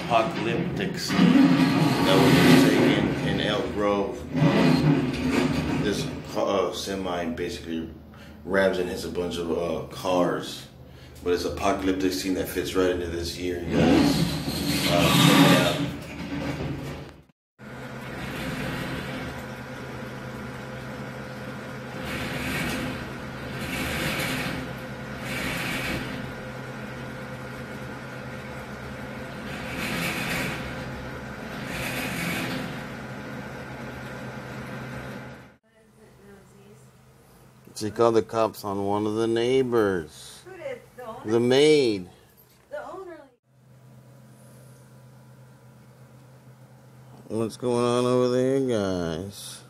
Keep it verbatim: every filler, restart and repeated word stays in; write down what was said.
Apocalyptic that was taken in Elk Grove. Um, this uh, semi basically rams and hits a bunch of uh, cars, but it's apocalyptic scene that fits right into this year, you guys. Uh, check it out. She called the cops on one of the neighbors. Who did? The owner? The maid. The owner. What's going on over there, guys?